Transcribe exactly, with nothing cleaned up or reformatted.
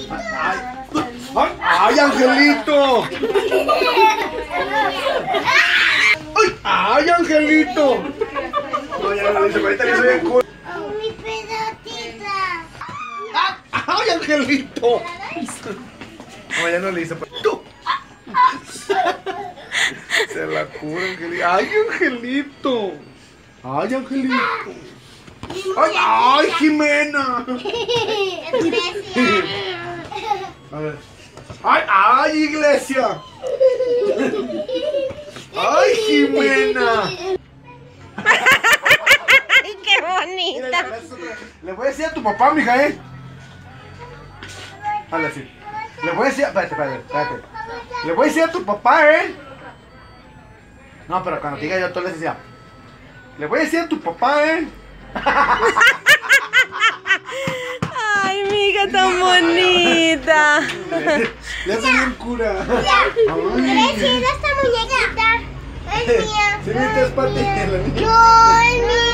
Ay, ay, ay, Angelito. Ay, ay, Angelito. No, ya no lo hice, ahorita le hice bien cool. Mi pelotita. Ay, Angelito. No, ya no le hice. Tú. Se la cura, Angelito. Ay, Angelito. Ay, Angelito. Ay, ay, Jimena. A ver. Ay, ay, Iglesia. Ay, Jimena. Ay, qué bonita. Mira, le voy a decir a tu papá, mija, ¿eh? Hazle así. Le voy a decir, espérate, espérate, espérate. Le voy a decir a tu papá, ¿eh? No, pero cuando te diga yo, tú le decías. Le voy a decir a tu papá, ¿eh? Ay, mija, tan bonita. Le hace bien cura. ¿Quieres ir a esta muñequita? Es mía. Sí, viste, es para ti. No, es mía.